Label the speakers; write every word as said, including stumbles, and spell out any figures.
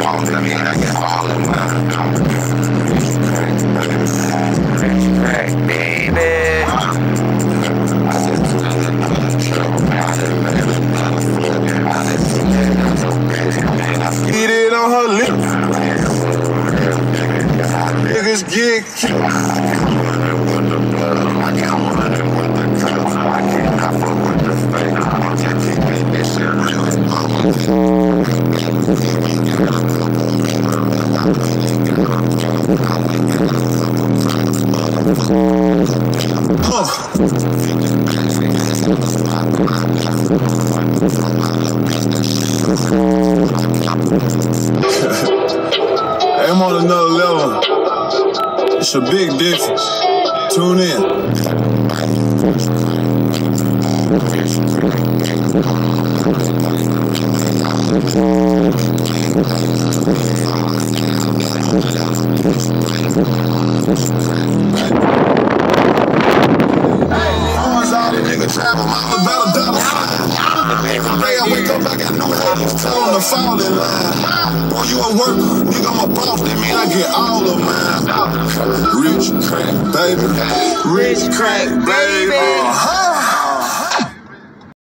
Speaker 1: Get it on her lip. Niggas get killed. I'm on another level. It's a big difference. Tune in. Travel miles about a dollar. Every day I wake up, I got no headaches. Tell on the falling line. Boy, you at work, nigga, I'm a boss. That mean I get all of mine. Rich crack, baby. Rich crack, baby. Uh-huh.